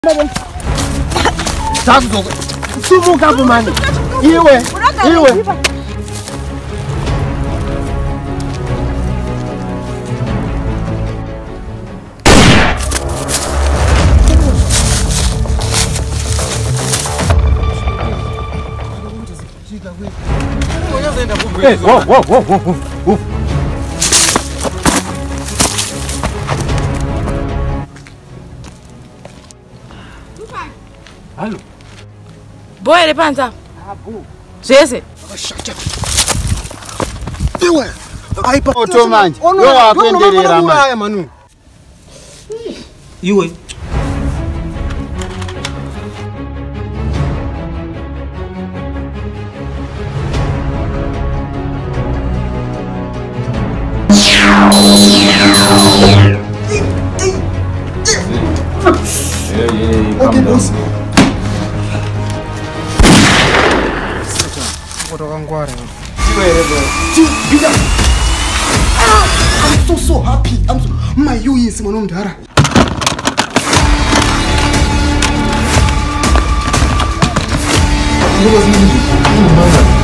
Sumuka mani. Iwe. Hey, whoa. Allô? Boy, elle est pas en ça. Ah bon? C'est ça. Iwe. Aipa otomanje. Yo akwenderera manu. Iwe. Okay, boss. I'm so happy. My you is Manumdara. What was